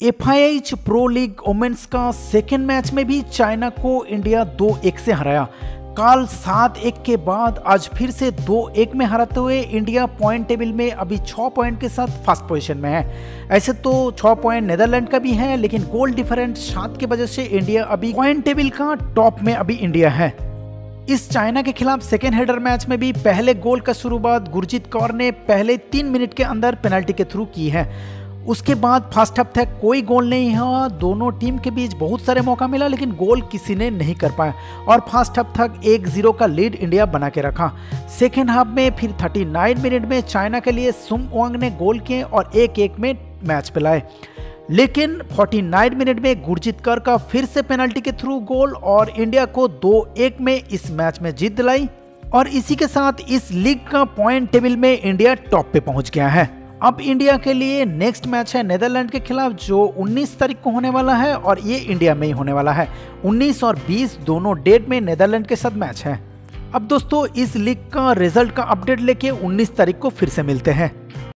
FIH pro league women's का second match में भी चाइना को इंडिया 2-1 से हराया। कल 7-1 के बाद आज फिर से 2-1 में हराते हुए इंडिया पॉइंट टेबल में अभी 6 पॉइंट के साथ फर्स्ट पोजीशन में है। ऐसे तो 6 पॉइंट नेदरलैंड का भी है, लेकिन गोल डिफरेंस 7 की वजह से इंडिया अभी पॉइंट टेबल का टॉप में अभी इंडिया है। इस चाइना के खिलाफ सेकेंड हेडर मैच में भी पहले गोल का शुरुआत गुरजीत कौर ने पहले 3 मिनट के अंदर पेनल्टी के थ्रू की है। उसके बाद फर्स्ट हाफ तक कोई गोल नहीं हुआ। दोनों टीम के बीच बहुत सारे मौका मिला, लेकिन गोल किसी ने नहीं कर पाया और फर्स्ट हाफ तक 1-0 का लीड इंडिया बना के रखा। सेकेंड हाफ में फिर 39 मिनट में चाइना के लिए सुम वांग ने गोल किए और 1-1 में मैच पिलाए, लेकिन 49 मिनट में गुरजीत कौर का फिर से पेनल्टी के थ्रू गोल और इंडिया को 2-1 में इस मैच में जीत दिलाई और इसी के साथ इस लीग का पॉइंट टेबल में इंडिया टॉप पे पहुंच गया है। अब इंडिया के लिए नेक्स्ट मैच है नेदरलैंड के खिलाफ, जो 19 तारीख को होने वाला है और ये इंडिया में ही होने वाला है। 19 और 20 दोनों डेट में नेदरलैंड के साथ मैच है। अब दोस्तों इस लीग का रिजल्ट का अपडेट लेके 19 तारीख को फिर से मिलते हैं।